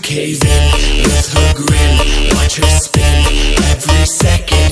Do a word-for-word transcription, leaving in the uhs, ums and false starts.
cave in with her grin. Watch her spin every second.